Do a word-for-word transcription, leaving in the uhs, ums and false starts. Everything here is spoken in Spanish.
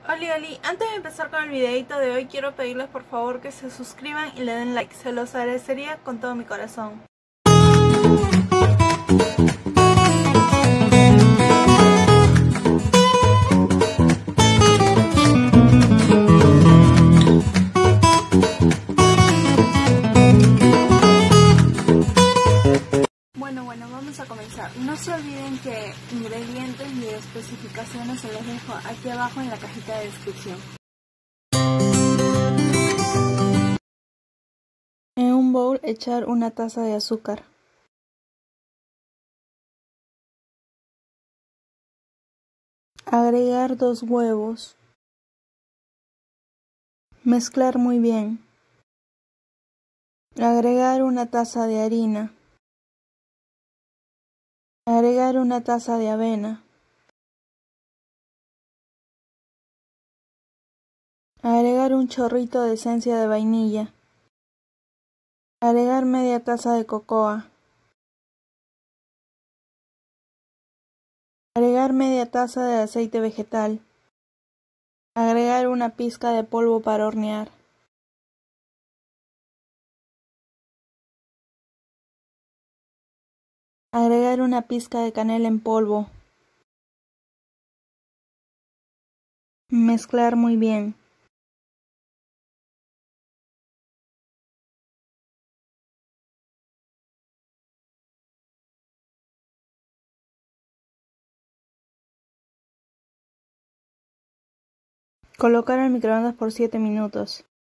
Oli, Oli, antes de empezar con el videito de hoy quiero pedirles por favor que se suscriban y le den like, se los agradecería con todo mi corazón. Bueno, bueno, vamos a comenzar. No se olviden que ingredientes y especificaciones se los dejo aquí abajo en la cajita de descripción. En un bowl echar una taza de azúcar. Agregar dos huevos. Mezclar muy bien. Agregar una taza de harina. Agregar una taza de avena. Agregar un chorrito de esencia de vainilla. Agregar media taza de cocoa. Agregar media taza de aceite vegetal. Agregar una pizca de polvo para hornear. Agregar una pizca de canela en polvo. Mezclar muy bien. Colocar al microondas por siete minutos.